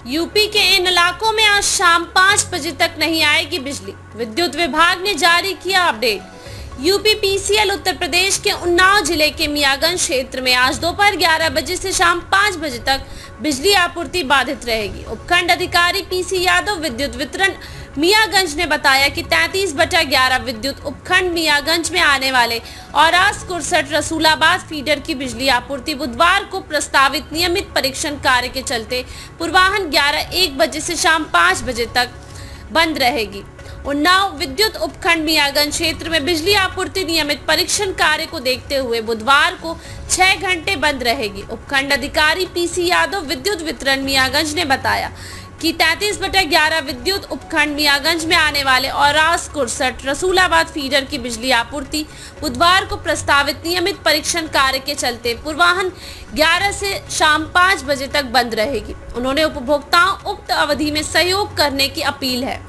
UP के इन इलाकों में आज शाम 5 बजे तक नहीं आएगी बिजली। विद्युत विभाग ने जारी किया अपडेट। यूपीपीसीएल उत्तर प्रदेश के उन्नाव जिले के मियागंज क्षेत्र में आज दोपहर 11 बजे से शाम 5 बजे तक बिजली आपूर्ति बाधित रहेगी। उपखंड अधिकारी पीसी यादव विद्युत वितरण मियागंज ने बताया कि 33/11 विद्युत उपखंड मियागंज में आने वाले और आस-कुरसठ रसूलाबाद फीडर की बिजली आपूर्ति बुधवार को प्रस्तावित नियमित परीक्षण कार्य के चलते पूर्वाह्न 11:01 बजे से शाम 5 बजे तक बंद रहेगी। उन्नाव विद्युत उपखंड मियागंज क्षेत्र में बिजली आपूर्ति नियमित परीक्षण कार्य को देखते हुए बुधवार को 6 घंटे बंद रहेगी। उपखंड अधिकारी पीसी यादव विद्युत वितरण मियागंज ने बताया कि 33/11 विद्युत उपखंड मियागंज में आने वाले और आस-कुरसठ रसूलाबाद फीडर की बिजली आपूर्ति बुधवार को प्रस्तावित नियमित परीक्षण कार्य के चलते पूर्वाह्न 11 से शाम 5 बजे तक बंद रहेगी। उन्होंने उपभोक्ताओं उक्त अवधि में सहयोग करने की अपील है।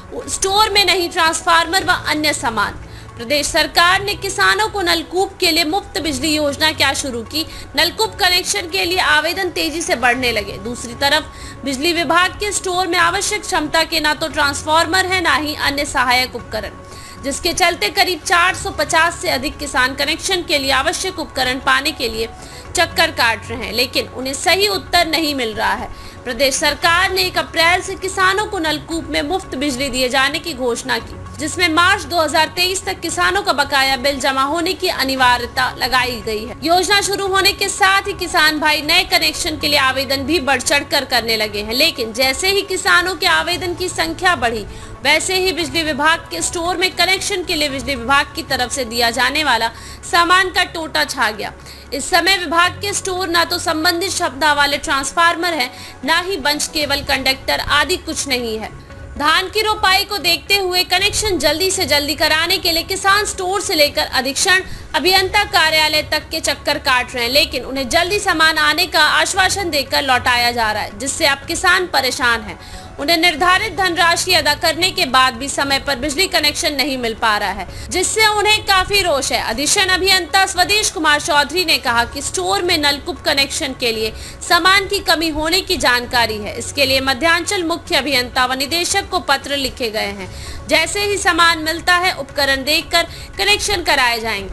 स्टोर में नहीं ट्रांसफार्मर व अन्य सामान। प्रदेश सरकार ने किसानों को नलकूप के लिए मुफ्त बिजली योजना क्या शुरू की। नलकूप कनेक्शन के लिए आवेदन तेजी से बढ़ने लगे। दूसरी तरफ बिजली विभाग के स्टोर में आवश्यक क्षमता के न तो ट्रांसफार्मर है न ही अन्य सहायक उपकरण, जिसके चलते करीब 450 से अधिक किसान कनेक्शन के लिए आवश्यक उपकरण पाने के लिए चक्कर काट रहे हैं, लेकिन उन्हें सही उत्तर नहीं मिल रहा है। प्रदेश सरकार ने 1 अप्रैल से किसानों को नलकूप में मुफ्त बिजली दिए जाने की घोषणा की, जिसमें मार्च 2023 तक किसानों का बकाया बिल जमा होने की अनिवार्यता लगाई गई है। योजना शुरू होने के साथ ही किसान भाई नए कनेक्शन के लिए आवेदन भी बढ़ चढ़ कर करने लगे हैं, लेकिन जैसे ही किसानों के आवेदन की संख्या बढ़ी वैसे ही बिजली विभाग के स्टोर में कनेक्शन के लिए बिजली विभाग की तरफ से दिया जाने वाला सामान का टोटा छा गया। इस समय विभाग के स्टोर न तो संबंधित क्षमता वाले ट्रांसफार्मर हैं, न ही बंच केबल कंडक्टर आदि कुछ नहीं है। धान की रोपाई को देखते हुए कनेक्शन जल्दी से जल्दी कराने के लिए किसान स्टोर से लेकर अधीक्षण अभियंता कार्यालय तक के चक्कर काट रहे हैं, लेकिन उन्हें जल्दी सामान आने का आश्वासन देकर लौटाया जा रहा है, जिससे अब किसान परेशान हैं। उन्हें निर्धारित धनराशि अदा करने के बाद भी समय पर बिजली कनेक्शन नहीं मिल पा रहा है, जिससे उन्हें काफी रोष है। अधीक्षण अभियंता स्वदेश कुमार चौधरी ने कहा कि स्टोर में नलकूप कनेक्शन के लिए सामान की कमी होने की जानकारी है। इसके लिए मध्यांचल मुख्य अभियंता व निदेशक को पत्र लिखे गए हैं। जैसे ही सामान मिलता है उपकरण देखकर कनेक्शन कराए जाएंगे।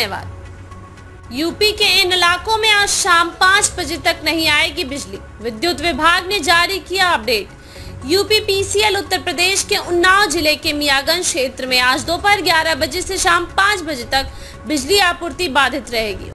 धन्यवाद। यूपी के इन इलाकों में आज शाम 5 बजे तक नहीं आएगी बिजली। विद्युत विभाग ने जारी किया अपडेट। यूपीपीसीएल उत्तर प्रदेश के उन्नाव जिले के मियागंज क्षेत्र में आज दोपहर 11 बजे से शाम 5 बजे तक बिजली आपूर्ति बाधित रहेगी।